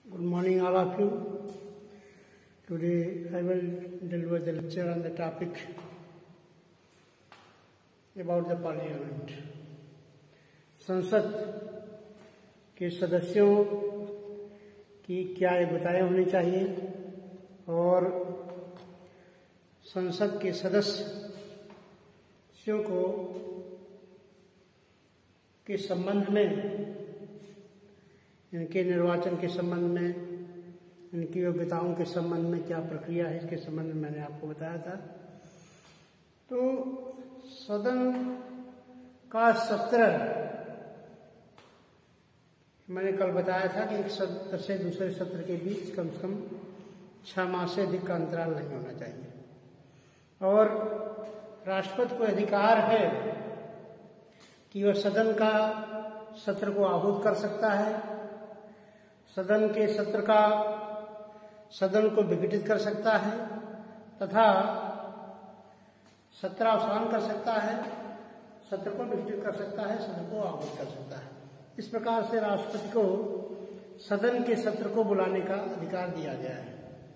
Good morning, all of you. Today I will deliver the lecture on the topic about the Parliament. संसद के सदस्यों की क्या योग्यताएं होनी चाहिए और संसद के सदस्यों को के संबंध में, इनके निर्वाचन के संबंध में, इनकी योग्यताओं के संबंध में क्या प्रक्रिया है, इसके संबंध में मैंने आपको बताया था। तो सदन का सत्र मैंने कल बताया था कि एक सत्र से दूसरे सत्र के बीच कम से कम 6 माह से अधिक का अंतराल नहीं होना चाहिए और राष्ट्रपति को अधिकार है कि वह सदन का सत्र को आहूत कर सकता है, सदन के सदन को विघटित कर सकता है तथा सत्रावसान कर सकता है, सत्र को विघटित कर सकता है, सत्र को आहूत कर सकता है। इस प्रकार से राष्ट्रपति को सदन के सत्र को बुलाने का अधिकार दिया गया है।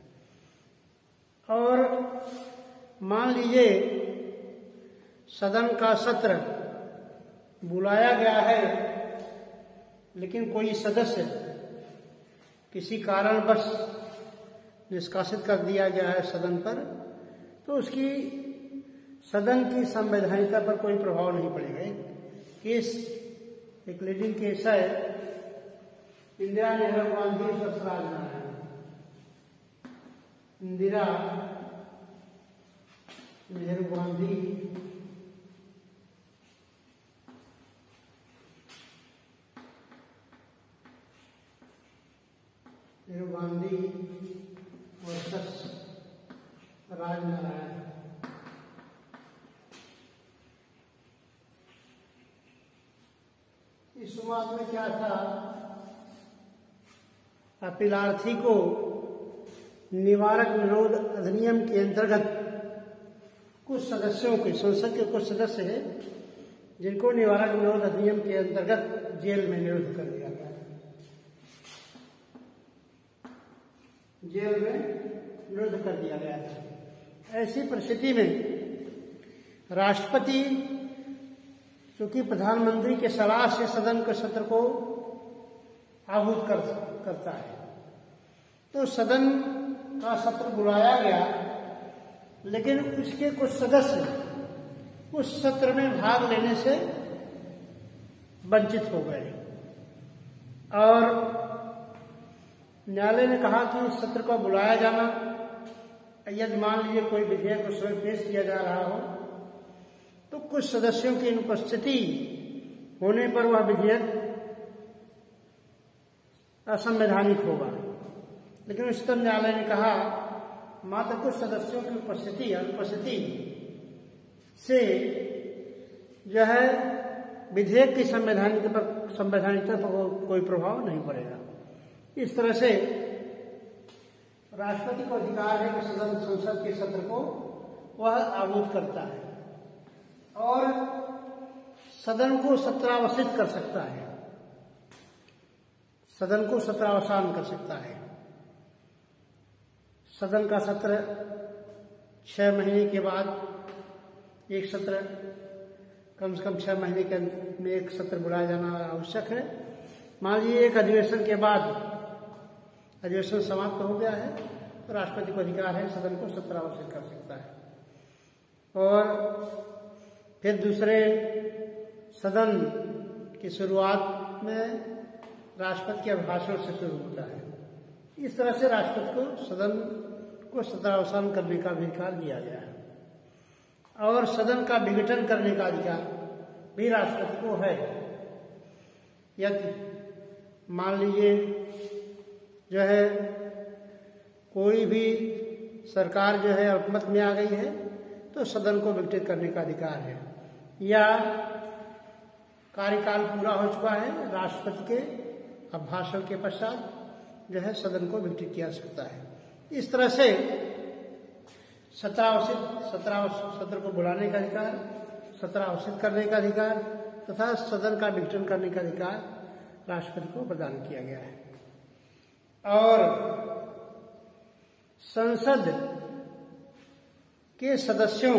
और मान लीजिए सदन का सत्र बुलाया गया है लेकिन कोई सदस्य किसी कारणवश निष्कासित कर दिया गया है सदन पर, तो उसकी सदन की संवैधानिकता पर कोई प्रभाव नहीं पड़ेगा। एक लीडिंग केस है इंदिरा नेहरू गांधी स्वराज नारायण। इंदिरा नेहरू गांधी वर्सेस राजनारायण। इस संवाद में क्या था, अपीलार्थी को निवारक विरोध अधिनियम के अंतर्गत कुछ सदस्यों के, संसद के कुछ सदस्य हैं जिनको निवारक विरोध अधिनियम के अंतर्गत जेल में निरुद्ध कर दिया गया, जेल में निरुद्ध कर दिया गया था। ऐसी परिस्थिति में राष्ट्रपति चूंकि प्रधानमंत्री के सलाह से सदन के सत्र को आहूत करता है, तो सदन का सत्र बुलाया गया लेकिन उसके कुछ सदस्य उस सत्र में भाग लेने से वंचित हो गए और न्यायालय ने कहा कि इस सत्र को बुलाया जाना, यदि मान लीजिए कोई विधेयक उस समय पेश किया जा रहा हो तो कुछ सदस्यों की अनुपस्थिति होने पर वह विधेयक असंवैधानिक होगा। लेकिन उच्चतम न्यायालय ने कहा मात्र कुछ सदस्यों की अनुपस्थिति से जो है विधेयक की संवैधानिकता पर कोई प्रभाव नहीं पड़ेगा। इस तरह से राष्ट्रपति को अधिकार है कि संसद के सत्र को वह आहूत करता है और सदन को सत्रावसित कर सकता है, सदन को सत्रावसान कर सकता है। सदन का सत्र 6 महीने के बाद एक सत्र, कम से कम 6 महीने के अंत में एक सत्र बुलाया जाना आवश्यक है। मान लीजिए एक अधिवेशन के बाद अधिवेशन समाप्त हो गया है तो राष्ट्रपति को अधिकार है सदन को सत्रावसित कर सकता है और फिर दूसरे सदन की शुरुआत में राष्ट्रपति के अभिभाषण से शुरू होता है। इस तरह से राष्ट्रपति को सदन को सत्रावसान करने का अधिकार दिया गया है और सदन का विघटन करने का अधिकार भी राष्ट्रपति को है। यदि मान लीजिए जो है कोई भी सरकार जो है अल्पमत में आ गई है तो सदन को विघटित करने का अधिकार है, या कार्यकाल पूरा हो चुका है, राष्ट्रपति के अभिभाषण के पश्चात जो है सदन को विघटित किया जा सकता है। इस तरह से सत्र को बुलाने का अधिकार, सत्रावसित करने का अधिकार तथा सदन का विघटन करने का अधिकार राष्ट्रपति को प्रदान किया गया है। और संसद के सदस्यों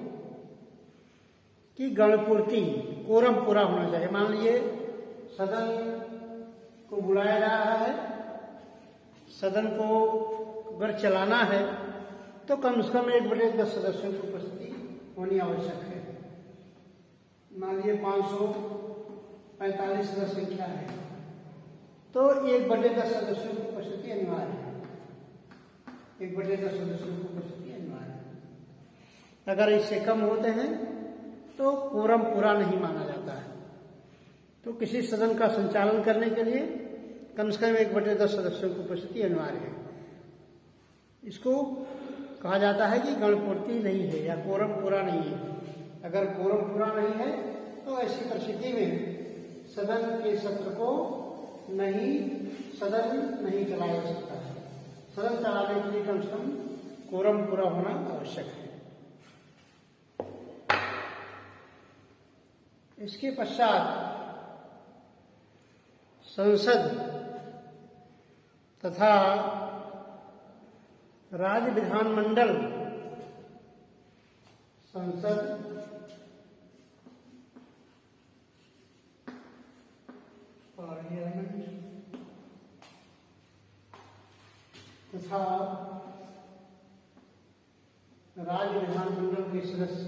की गणपूर्ति, कोरम पूरा होना चाहिए। मान लीजिए सदन को बुलाया जा रहा है, सदन को अगर चलाना है तो कम से कम 1/10 सदस्यों की उपस्थिति होनी आवश्यक है। मान लीजिए 545 सदस्य संख्या है तो 1/10 सदस्यों की उपस्थिति अनिवार्य है। 1/10 सदस्यों की उपस्थिति अनिवार्य है। अगर इससे कम होते हैं तो कोरम पूरा नहीं माना जाता है। तो किसी सदन का संचालन करने के लिए कम से कम 1/10 सदस्यों की उपस्थिति अनिवार्य है। इसको कहा जाता है कि गणपूर्ति नहीं है या कोरम पूरा नहीं है। अगर कोरम पूरा नहीं है तो ऐसी परिस्थिति में सदन के सत्र को सदन नहीं चलाया जा सकता है। सदन चलाने के लिए कम से कम कोरम पूरा होना आवश्यक है। इसके पश्चात संसद तथा राज्य विधानमंडल, संसद पार्लियामेंट तथा राज्य विधानमंडल के सदस्य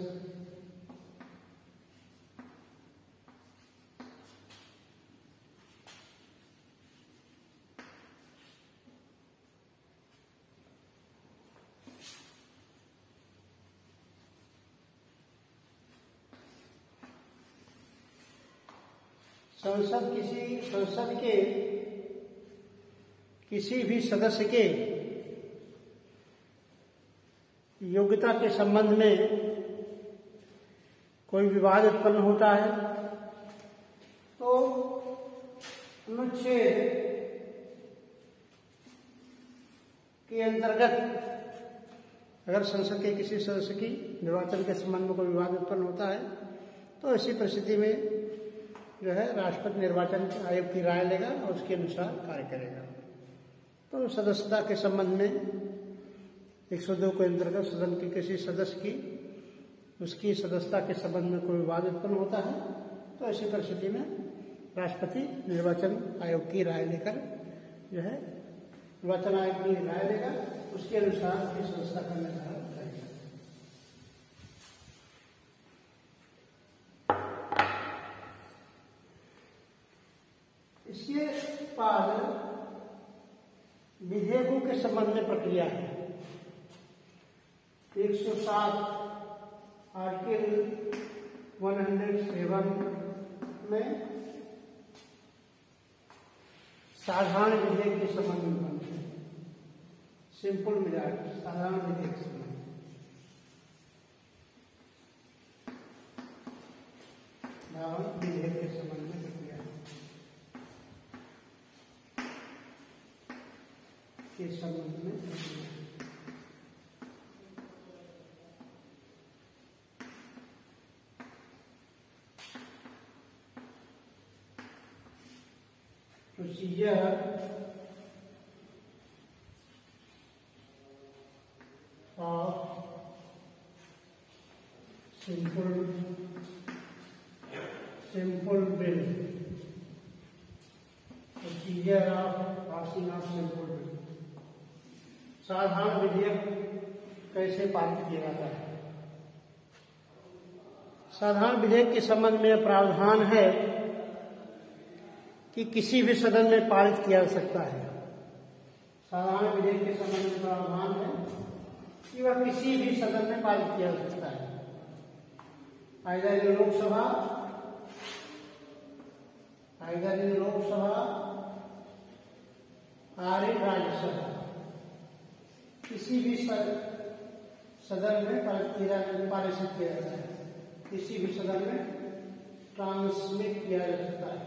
संसद के किसी भी सदस्य के योग्यता के संबंध में कोई विवाद उत्पन्न होता है तो अनुच्छेद के अंतर्गत अगर संसद के किसी सदस्य की निर्वाचन के संबंध में कोई विवाद उत्पन्न होता है तो ऐसी परिस्थिति में जो है राष्ट्रपति निर्वाचन आयोग की राय लेगा और उसके अनुसार कार्य करेगा। तो सदस्यता के संबंध में 102 के अंतर्गत सदन के किसी सदस्य की उसकी सदस्यता के संबंध में कोई विवाद उत्पन्न होता है तो ऐसी परिस्थिति में राष्ट्रपति निर्वाचन आयोग की राय लेकर जो है निर्वाचन आयोग की राय लेगा, उसके अनुसार उसकी सदस्यता का निर्धारण करेगा। इसके बाद विधेयकों के संबंध में प्रक्रिया है। 107 आर्टिकल 107 में साधारण विधेयक के संबंध में बनते हैं। सिंपल मेजॉरिटी, साधारण विधेयक के संबंध में विधेयक के संबंध में प्रक्रिया के संबंध में procedure of simple bill, procedure of passing of simple bill. साधारण विधेयक कैसे पारित किया जाता है? साधारण विधेयक के संबंध में प्रावधान है कि किसी भी सदन में पारित किया जा सकता है। साधारण विधेयक के संबंध में प्रावधान है कि वह किसी भी सदन में पारित किया जा सकता है, आइदर इन लोकसभा और इन राज्यसभा, किसी भी सदन में पारित किया जाता है, किसी भी सदन में ट्रांसमिट किया जा सकता है,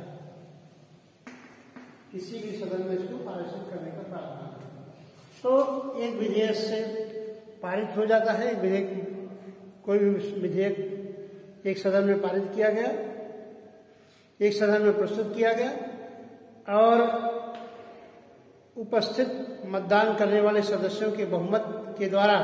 किसी भी सदन में इसको पारित करने का प्रावधान है। तो एक विधेयक से पारित हो जाता है। कोई भी विधेयक एक सदन में पारित किया गया, एक सदन में प्रस्तुत किया गया और उपस्थित मतदान करने वाले सदस्यों के बहुमत के द्वारा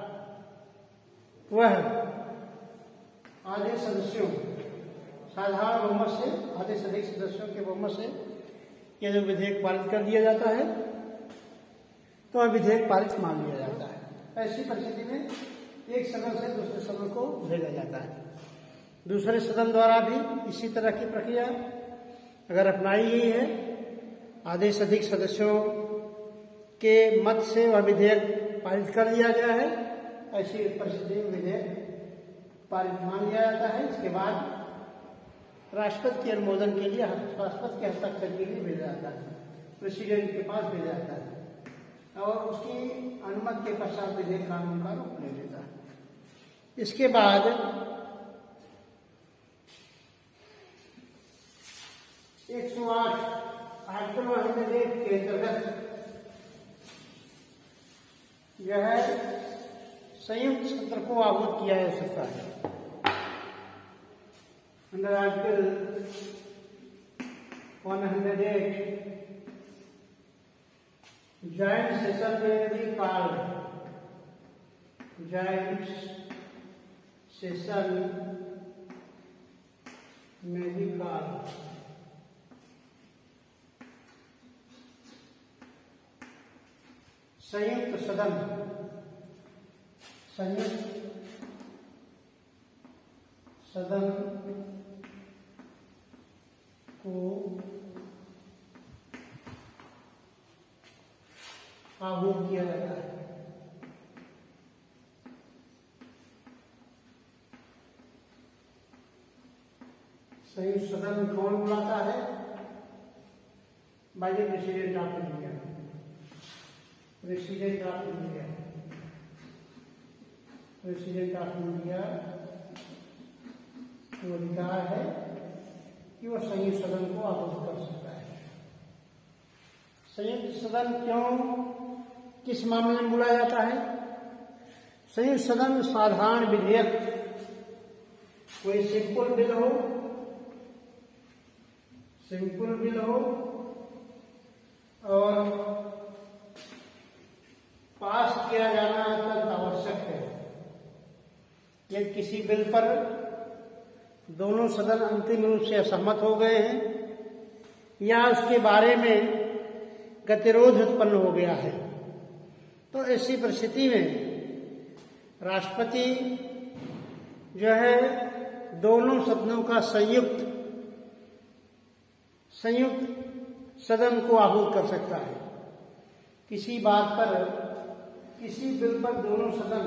वह आधे सदस्यों, साधारण बहुमत से आधे से अधिक सदस्यों के बहुमत से यदि विधेयक पारित कर दिया जाता है तो वह विधेयक पारित मान लिया जाता है। ऐसी परिस्थिति में एक सदन से दूसरे सदन को भेजा जाता है। दूसरे सदन द्वारा भी इसी तरह की प्रक्रिया अगर अपनाई गई है, आधे से अधिक सदस्यों के मत से वह विधेयक पारित कर दिया गया है, ऐसी परिस्थिति में विधेयक पारित मान लिया जाता है। इसके बाद राष्ट्रपति के अनुमोदन के लिए, राष्ट्रपति के हस्ताक्षर के लिए भेजा जाता है, प्रेसिडेंट के पास भेजा जाता है और उसकी अनुमति के पश्चात विधेयक कानून का रूप ले लेता है। इसके बाद आर्टिकल 108 के अंतर्गत यह संयुक्त सत्र को आहूत किया जा सकता है। अंडर आर्टिकल 108 जॉइंट सेशन में भी कॉल्ड, जॉइंट सेशन में भी कॉल्ड संयुक्त सदन, संयुक्त सदन को आहूत किया जाता है। संयुक्त सदन कौन बुलाता है? By the president of India, president of India, president of India को अधिकार है कि वह संयुक्त सदन को आहूत कर सकता है। संयुक्त सदन क्यों, किस मामले में बुलाया जाता है? संयुक्त सदन साधारण विधेयक, कोई सिंपल बिल हो, सिंपल बिल हो और पास किया जाना अत्यंत आवश्यक है। यदि किसी बिल पर दोनों सदन अंतिम रूप से असहमत हो गए हैं या उसके बारे में गतिरोध उत्पन्न हो गया है, तो ऐसी परिस्थिति में राष्ट्रपति जो है दोनों सदनों का संयुक्त सदन को आहूत कर सकता है। किसी बात पर, किसी बिल पर दोनों सदन,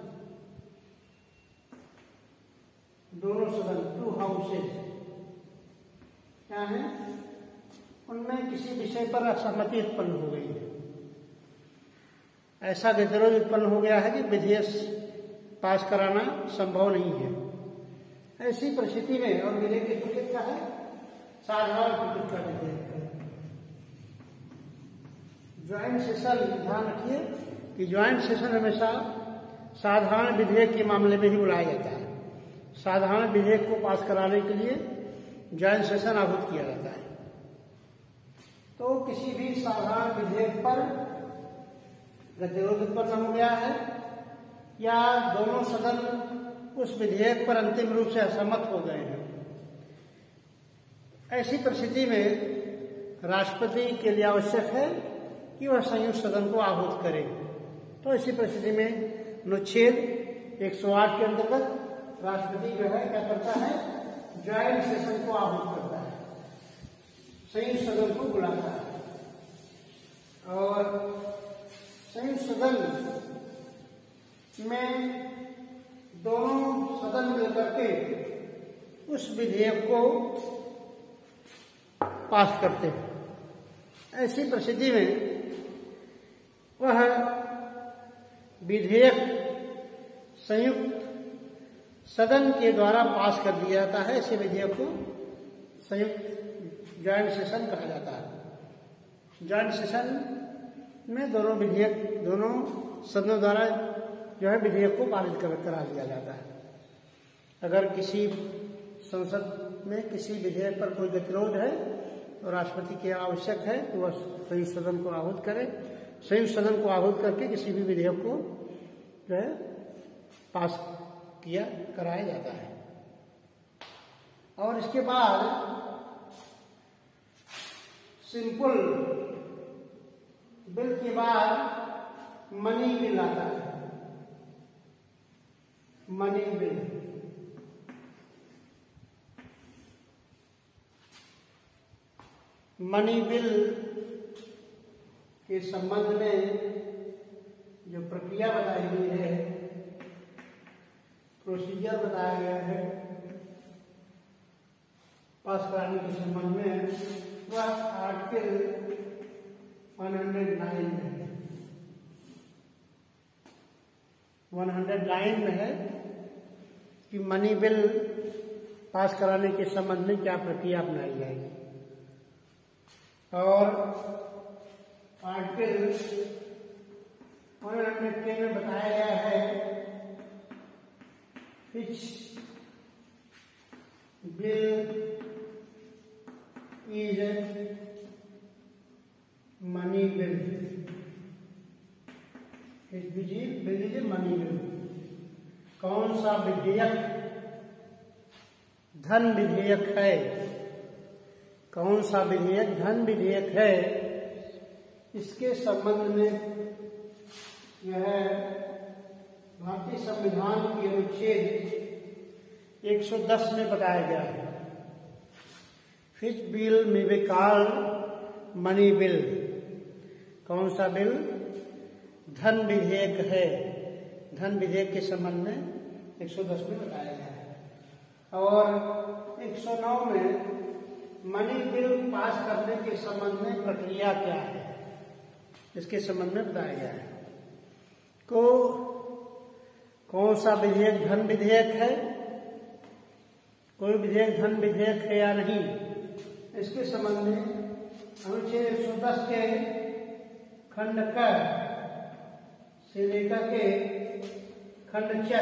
टू हाउसेज क्या है, उनमें किसी विषय पर असहमति उत्पन्न हो गई है, ऐसा गतिरोध उत्पन्न हो गया है कि विधेयक पास कराना संभव नहीं है। ऐसी परिस्थिति में, और विधेयक की प्रकृति क्या है? साधारण प्रकृति का विधेयक है। ज्वाइंट सेशन, ध्यान रखिए कि ज्वाइंट सेशन हमेशा साधारण विधेयक के मामले में ही बुलाया जाता है। साधारण विधेयक को पास कराने के लिए ज्वाइंट सेशन आहूत किया जाता है। तो किसी भी साधारण विधेयक पर गतिरोध उत्पन्न हो गया है या दोनों सदन उस विधेयक पर अंतिम रूप से असहमत हो गए हैं, ऐसी परिस्थिति में राष्ट्रपति के लिए आवश्यक है कि वह संयुक्त सदन को आहूत करे। तो ऐसी परिस्थिति में अनुच्छेद 108 के अंतर्गत राष्ट्रपति जो है क्या करता है? ज्वाइंट सेशन को आहूत करता है, संयुक्त सदन को बुलाता है और संयुक्त सदन में दोनों सदन मिलकर के उस विधेयक को पास करते हैं। ऐसी परिस्थिति में वह विधेयक संयुक्त सदन के द्वारा पास कर दिया जाता है। ऐसे विधेयक को संयुक्त ज्वाइंट सेशन कहा जाता है। ज्वाइंट सेशन में दोनों विधेयक, दोनों सदनों द्वारा जो है विधेयक को पारित करा दिया जाता है। अगर किसी संसद में किसी विधेयक पर कोई गतिरोध है और राष्ट्रपति की आवश्यक है कि वह संयुक्त सदन को आहूत करे। संयुक्त सदन को आहूत करके किसी भी विधेयक को जो है पास कराया जाता है। और इसके बाद सिंपल बिल के बाद मनी बिल आता है। मनी बिल मनी बिल के संबंध में जो प्रक्रिया बताई गई है, प्रोसीजर बताया गया है पास कराने के संबंध में, वह आर्टिकल 109 में है। 109 में है कि मनी बिल पास कराने के संबंध में क्या प्रक्रिया अपनाई जाएगी। और आर्टिकल 110 में बताया गया है which bill is money bill, which bill is money bill। कौन सा विधेयक धन विधेयक है, कौन सा विधेयक धन विधेयक है, इसके संबंध में यह भारतीय संविधान के अनुच्छेद 110 में बताया गया है। Which bill may be called money bill, कौन सा बिल धन विधेयक है, धन विधेयक के संबंध में 110 में बताया गया है। और 109 में मनी बिल पास करने के संबंध में प्रक्रिया क्या है, इसके संबंध में बताया गया है। कौन सा विधेयक धन विधेयक है, कोई विधेयक धन विधेयक है या नहीं, इसके संबंध में अनुच्छेद 110 के खंड क से लेकर के खंड च,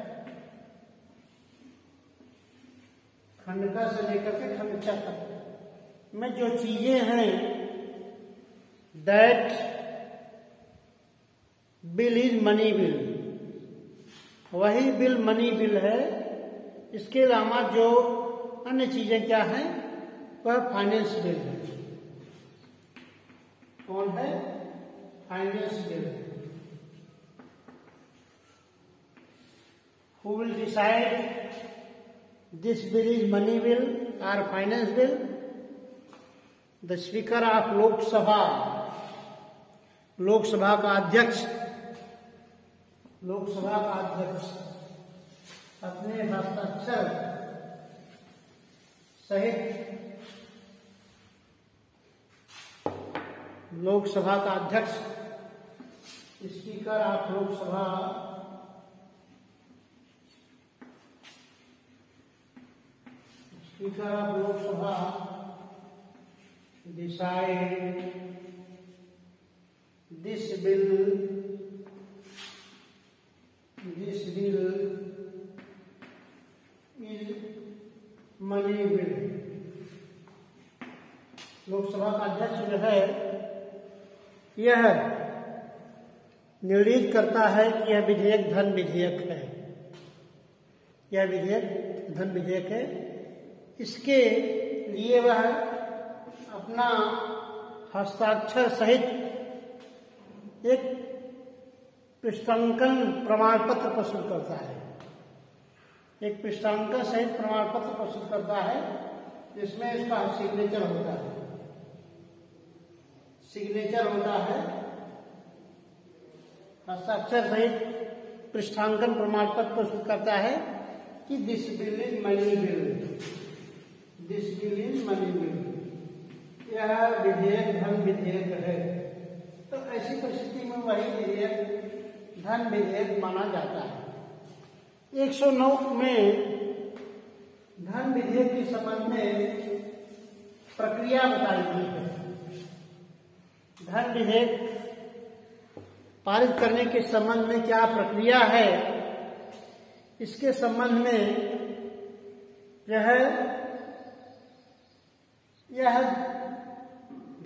खंड क से लेकर के खंड च तक में जो चीजें हैं, that bill is money bill, वही बिल मनी बिल है। इसके अलावा जो अन्य चीजें क्या हैं, वह फाइनेंस बिल है। कौन है? Finance bill. Who will decide this bill is money bill or finance bill? The Speaker of लोक सभा, लोकसभा का अध्यक्ष, लोकसभा का अध्यक्ष अपने हस्ताक्षर सहित, लोकसभा का अध्यक्ष speaker of Lok Sabha speaker of Lok Sabha decide this bill is money bill. Lok Sabha का अध्यक्ष जो है यह निर्णय करता है कि यह विधेयक धन विधेयक है, यह विधेयक धन विधेयक है। इसके लिए वह अपना हस्ताक्षर सहित एक पृष्ठांकन प्रमाण पत्र प्रस्तुत करता है, एक पृष्ठांकन सहित प्रमाण पत्र प्रस्तुत करता है, जिसमें इसका सिग्नेचर होता है, सिग्नेचर होता है। हस्ताक्षर सहित पृष्ठांकन प्रमाण पत्र प्रस्तुत करता है कि this bill is money bill, this bill is money bill, यह विधेयक धन विधेयक है। तो ऐसी परिस्थिति में वही विधेयक धन विधेयक माना जाता है। 109 में धन विधेयक के संबंध में प्रक्रिया बताई गई है। धन विधेयक पारित करने के संबंध में क्या प्रक्रिया है, इसके संबंध में यह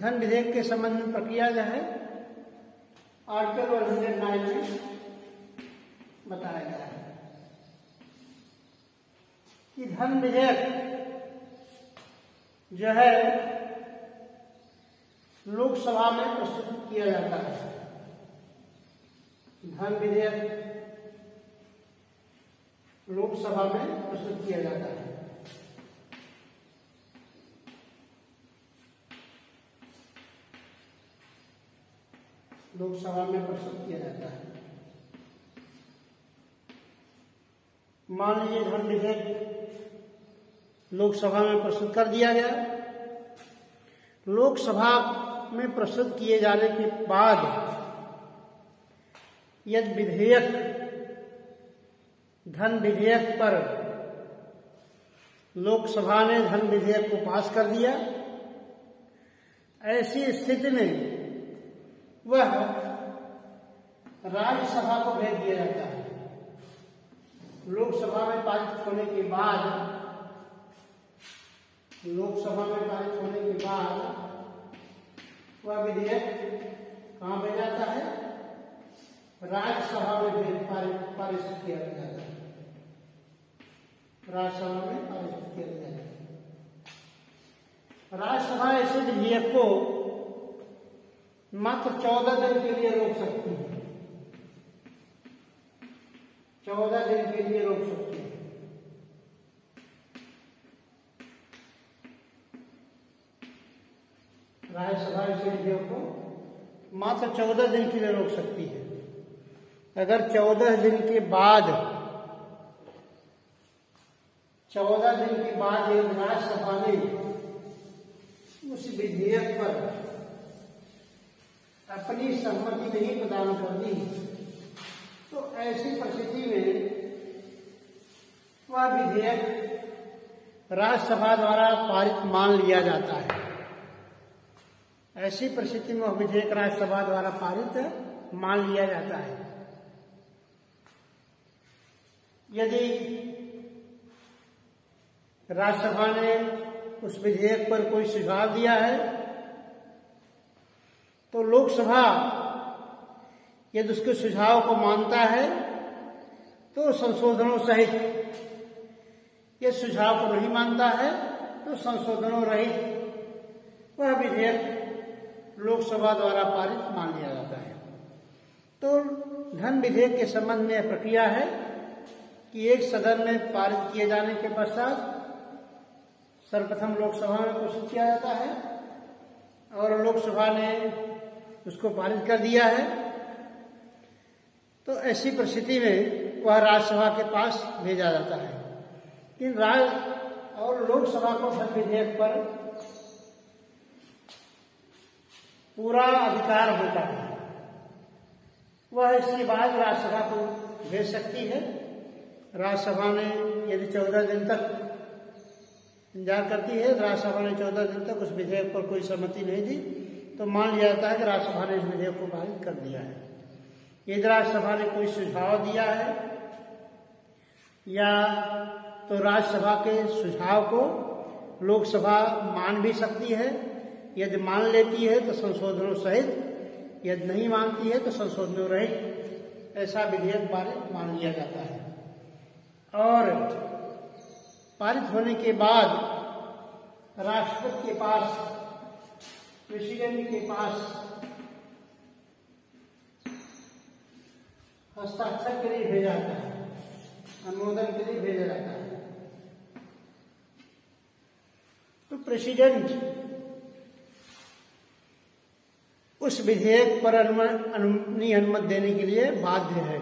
धन विधेयक के संबंध में प्रक्रिया जो है आर्टिकल 109 में बताया गया है कि धन विधेयक जो है लोकसभा में प्रस्तुत किया जाता है। धन विधेयक लोकसभा में प्रस्तुत किया जाता है। लोकसभा में प्रस्तुत किया जाता है। मान लीजिए धन विधेयक लोकसभा में प्रस्तुत कर दिया गया। लोकसभा में प्रस्तुत किए जाने के बाद यदि विधेयक धन विधेयक पर लोकसभा ने धन विधेयक को पास कर दिया, ऐसी स्थिति में वह राज्यसभा को भेज दिया जाता है। लोकसभा में पारित होने के बाद वह विधेयक कहाँ भेजा जाता है? राज्यसभा में पारित किया जाता है। राज्यसभा में पारित किया जाता है। राज्यसभा ऐसे विधेयक को मात्र 14 दिन के लिए रोक सकती है। 14 दिन के लिए रोक सकती है। राज्यसभा इस विधेयक को मात्र 14 दिन के लिए रोक सकती है। अगर 14 दिन के बाद यदि राज्यसभा ने उस विधेयक पर अपनी सहमति नहीं प्रदान कर दी, तो ऐसी परिस्थिति में वह विधेयक राज्यसभा द्वारा पारित मान लिया जाता है। ऐसी परिस्थिति में वह विधेयक राज्यसभा द्वारा पारित मान लिया जाता है। यदि राज्यसभा ने उस विधेयक पर कोई सुझाव दिया है, तो लोकसभा यदि उसके सुझाव को मानता है तो संशोधनों सहित, यदि सुझाव को नहीं मानता है तो संशोधनों रहित वह विधेयक लोकसभा द्वारा पारित मान लिया जाता है। तो धन विधेयक के संबंध में यह प्रक्रिया है कि एक सदन में पारित किए जाने के पश्चात सर्वप्रथम लोकसभा में प्रस्तुत किया जाता है और लोकसभा ने उसको पारित कर दिया है। तो ऐसी परिस्थिति में वह राज्यसभा के पास भेजा जाता है। लेकिन और लोकसभा को धन विधेयक पर पूरा अधिकार होता है। वह इसके बाद राज्यसभा को भेज सकती है। राज्यसभा ने यदि 14 दिन तक इंतजार करती है, राज्यसभा ने 14 दिन तक उस विधेयक पर कोई सहमति नहीं दी, तो मान लिया जाता है कि राज्यसभा ने इस विधेयक को पारित कर दिया है। यदि राज्यसभा ने कोई सुझाव दिया है या तो राज्यसभा के सुझाव को लोकसभा मान भी सकती है। यदि मान लेती है तो संशोधनों सहित, यदि नहीं मानती है तो संशोधनों रहित ऐसा विधेयक पारित मान लिया जाता है। और पारित होने के बाद राष्ट्रपति के पास, प्रेसिडेंट के पास हस्ताक्षर के लिए भेजा जाता है, अनुमोदन के लिए भेजा जाता है। तो प्रेसिडेंट उस विधेयक पर अनुमति देने के लिए बाध्य है।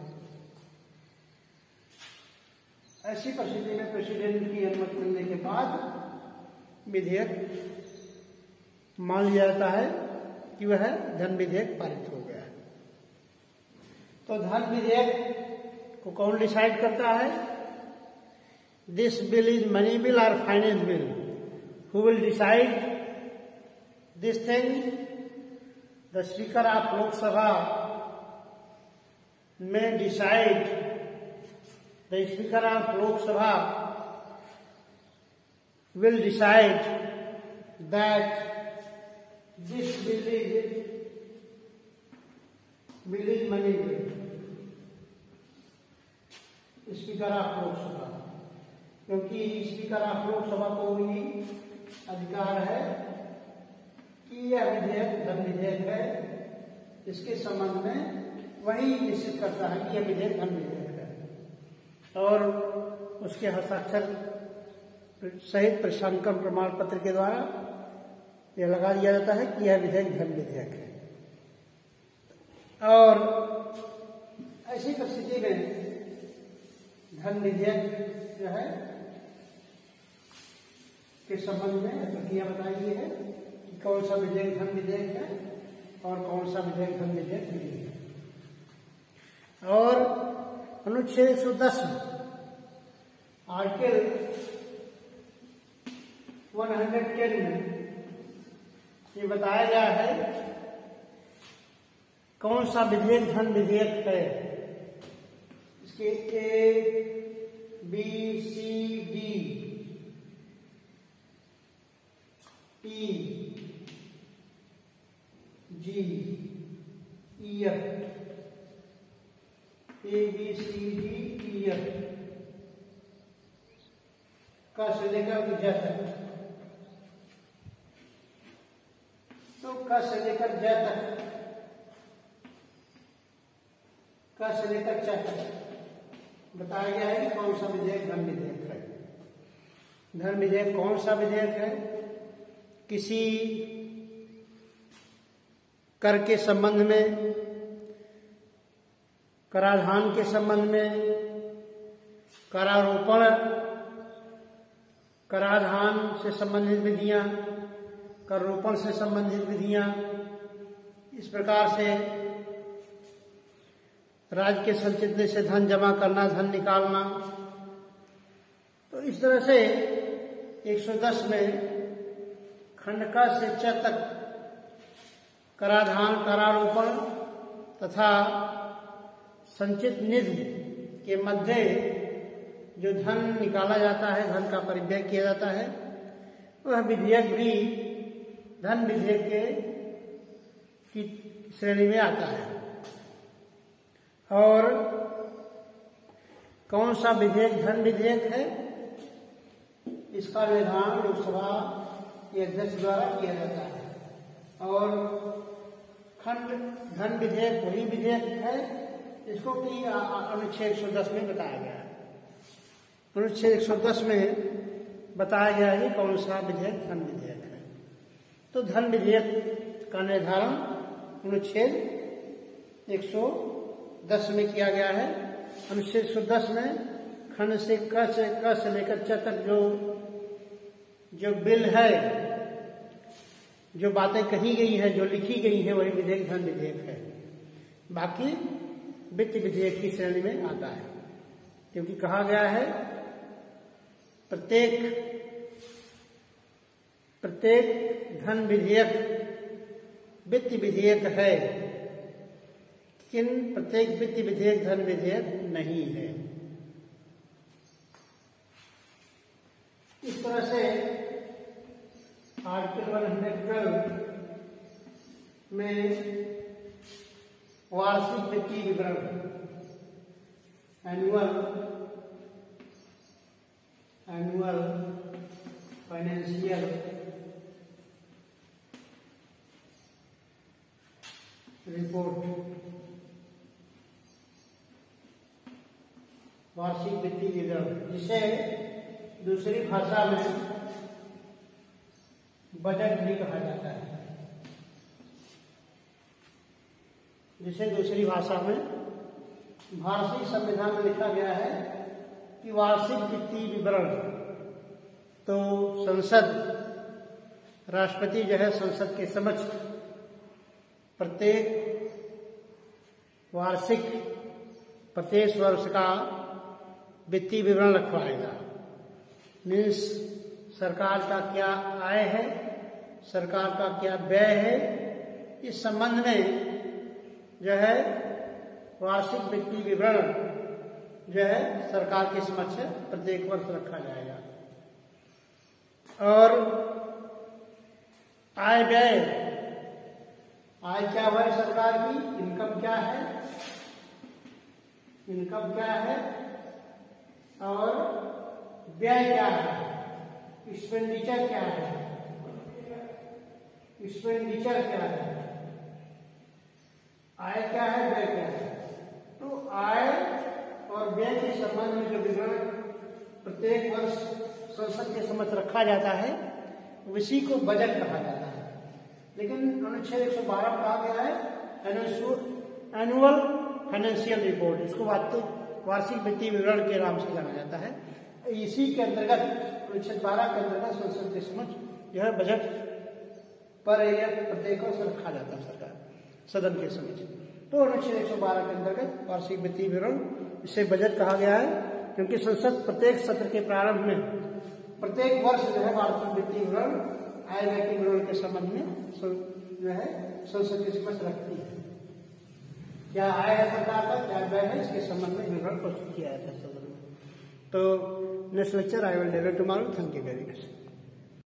ऐसी परिस्थिति में प्रेसिडेंट की अनुमति मिलने के बाद विधेयक मान लिया जाता है कि वह धन विधेयक पारित हो गया है। तो धन विधेयक को कौन डिसाइड करता है? This bill is money bill और finance bill. Who will decide this thing? The speaker of Lok Sabha may decide, the Speaker of Lok Sabha will decide that this bill is money bill. Speaker of Lok Sabha, क्योंकि speaker of Lok Sabha को ही अधिकार है कि यह विधेयक धन विधेयक है, इसके संबंध में वही निश्चित करता है कि यह विधेयक धन विधेयक है और उसके हस्ताक्षर सहित प्रशांकन प्रमाण पत्र के द्वारा यह लगा दिया जाता है कि यह विधेयक धन विधेयक है। और ऐसी परिस्थिति में धन विधेयक जो है के संबंध में प्रक्रिया बताई गई है कि कौन सा विधेयक धन विधेयक है और कौन सा विधेयक धन विधेयक नहीं है। और अनुच्छेद 110 आर्टिकल 110 में ये बताया गया है कौन सा विधेयक धन विधेयक है। इसके A, B, C, D, E, G, E, F, A, B, C, D, E, F का से लेकर Z तक, तो का से लेकर Z तक, का से लेकर च तक बताया गया है कि कौन सा विधेयक धन विधेयक है। धन विधेयक कौन सा विधेयक है? किसी कर के संबंध में, कराधान के संबंध में, करारोपण, कराधान से संबंधित विधियां, करारोपण से संबंधित विधियां, इस प्रकार से राज्य के संचित से धन जमा करना, धन निकालना। तो इस तरह से 110 में खंड क से च तक कराधान, करारोपण तथा संचित निधि के मध्य जो धन निकाला जाता है, धन का परिव्यय किया जाता है, वह विधेयक भी धन विधेयक की श्रेणी में आता है। और कौन सा विधेयक धन विधेयक है, इसका निर्धारण लोकसभा के अध्यक्ष द्वारा किया जाता है। और खंड धन विधेयक वही विधेयक है जिसको कि अनुच्छेद 110 में बताया गया है। अनुच्छेद 110 में बताया गया है कौन सा विधेयक धन विधेयक है। तो धन विधेयक का निर्धारण अनुच्छेद 110 में किया गया है। अनुच्छेद 110 में खंड से क से लेकर च तक जो बिल है, जो बातें कही गई है, जो लिखी गई है, वही विधेयक धन विधेयक है। बाकी वित्त विधेयक की श्रेणी में आता है, क्योंकि कहा गया है प्रत्येक धन विधेयक वित्त विधेयक है, लेकिन प्रत्येक वित्त विधेयक धन विधेयक नहीं है। इस तरह से आर्टिकल 112 में वार्षिक वित्तीय विवरण, एनुअल फाइनेंशियल रिपोर्ट, वार्षिक वित्तीय विवरण, जिसे दूसरी भाषा में बजट भी कहा जाता है, जिसे दूसरी भाषा में भारतीय संविधान में लिखा गया है कि वार्षिक वित्तीय विवरण। तो संसद, राष्ट्रपति जो है संसद के समक्ष प्रत्येक वर्ष का वित्तीय विवरण रखवाएगा। मीन्स सरकार का क्या आय है, सरकार का क्या व्यय है, इस संबंध में जो है वार्षिक वित्तीय विवरण जो है सरकार के समक्ष प्रत्येक वर्ष रखा जाएगा। और आय व्यय आय क्या हुआ सरकार की, इनकम क्या है, इनकम क्या है, और व्यय क्या है, एक्सपेंडिचर क्या है, एक्सपेंडिचर क्या है, आय क्या है, व्यय क्या है। तो आय और व्यय के संबंध में जो विवरण प्रत्येक वर्ष संसद के समक्ष रखा जाता है उसी को बजट कहा जाता है। लेकिन अनुच्छेद 112 में कहा गया है एनुअल फाइनेंशियल रिपोर्ट, इसको वार्षिक वित्तीय विवरण के नाम से जाना जाता है। इसी के अंतर्गत अनुच्छेद 12 के अंतर्गत संसद के समक्ष यह बजट पर प्रत्येक वर्ष रखा जाता है सरकार सदन के समक्ष। तो अनुच्छेद 112 के अंतर्गत वार्षिक वित्तीय विवरण, इसे बजट कहा गया है क्योंकि संसद प्रत्येक सत्र के प्रारंभ में प्रत्येक वर्ष जो है वार्षिक वित्तीय विवरण आय व्यय के विवरण के संबंध में जो है संसद के समक्ष रखती है। क्या आय है सरकार का, क्या व्यय है, इसके संबंध में विवरण प्रस्तुत किया जाता है सदन में। तो next lecture I will deliver tomorrow. Thank you very much.